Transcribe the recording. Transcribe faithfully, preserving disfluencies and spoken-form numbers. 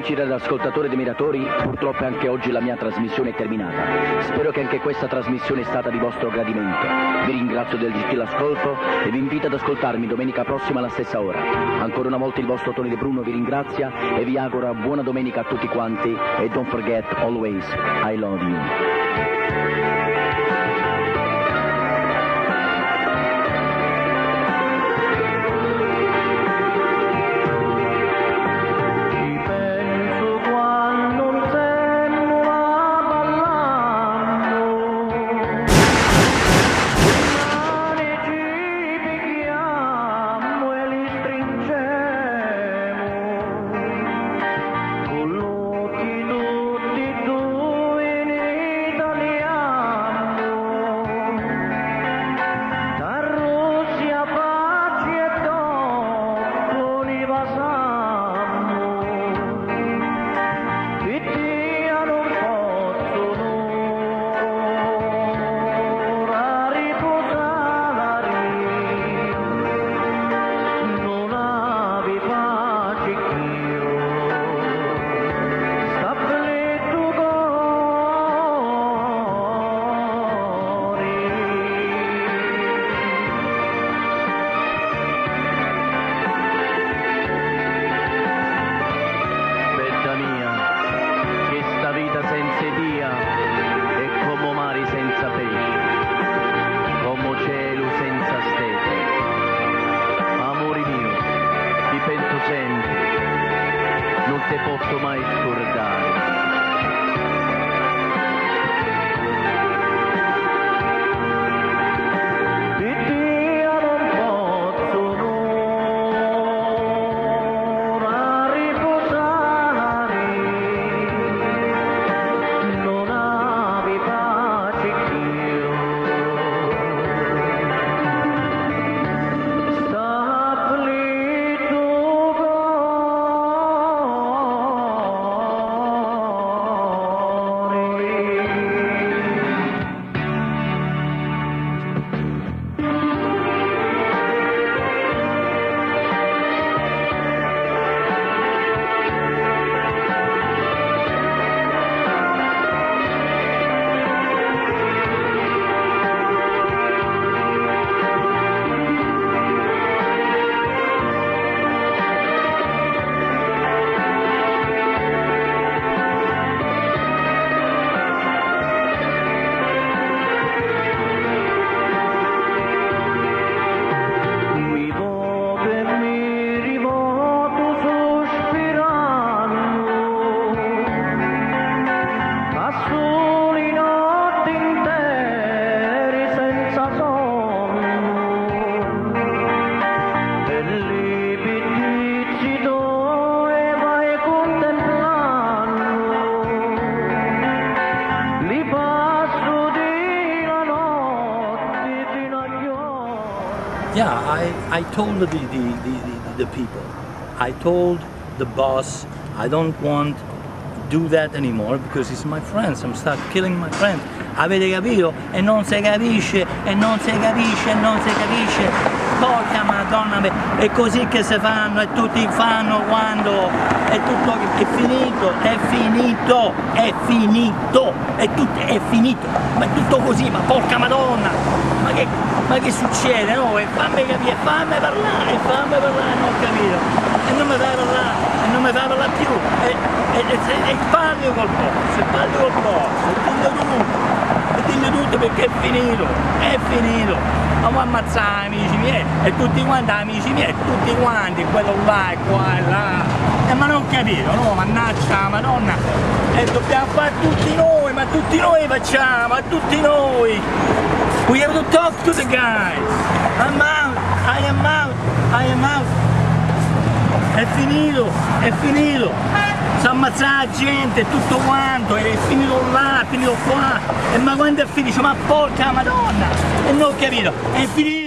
amici radioascoltatori dei Miratori, purtroppo anche oggi la mia trasmissione è terminata. Spero che anche questa trasmissione è stata di vostro gradimento. Vi ringrazio del gentile ascolto e vi invito ad ascoltarmi domenica prossima alla stessa ora. Ancora una volta il vostro Tony De Bruno vi ringrazia e vi augura buona domenica a tutti quanti e don't forget always I love you. Yeah, I, I told the, the, the, the, the people, I told the boss, I don't want to do that anymore because it's my friends, I'm start killing my friends. Avete capito? E non si capisce, e non si capisce, e non si capisce. Porca Madonna, è così che si fanno, e tutti fanno quando è tutto, è finito, è finito, è finito, è tutto, è finito, ma è tutto così, ma porca Madonna, ma che, ma che succede? No? E fammi capire, fammi parlare, fammi parlare, non ho capito, e non mi fai parlare, e non mi fai parlare più, e, e, e, e parli col boss, e parli col boss, e dillo tutto, e dillo tutto perché è finito, è finito. Ma vuoi ammazzare amici miei, e tutti quanti amici miei, tutti quanti, quello là e qua e là, e ma non capito, no, mannaggia la Madonna, e dobbiamo fare tutti noi, ma tutti noi facciamo, ma tutti noi, we have to talk to the guys, I'm out, I am out, I am out, è finito, è finito. Si ammazza la gente, tutto quanto, è finito là, è finito qua, e ma quando è finito, ma porca Madonna, e non ho capito, è finito.